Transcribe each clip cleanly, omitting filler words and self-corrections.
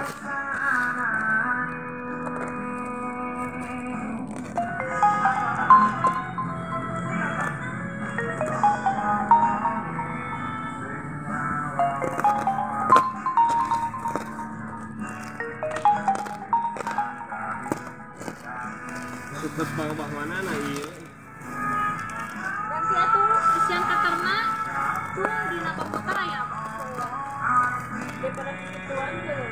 Tetep bawah mana nah iya. Ganti atuh isian katerna tuh di napa putar aya apa? Daripada kituan deh.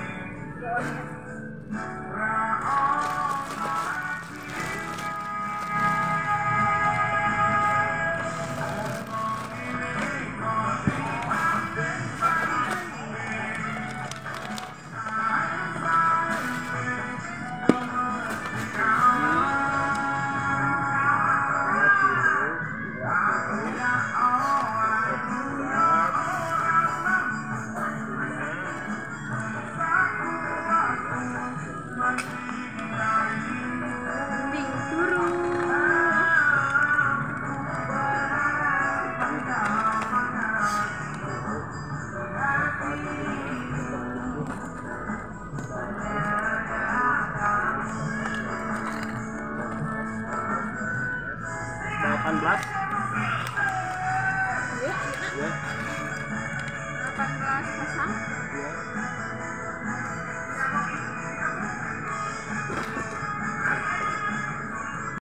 Belas. Ya, Ya. 18 pasang. Ya.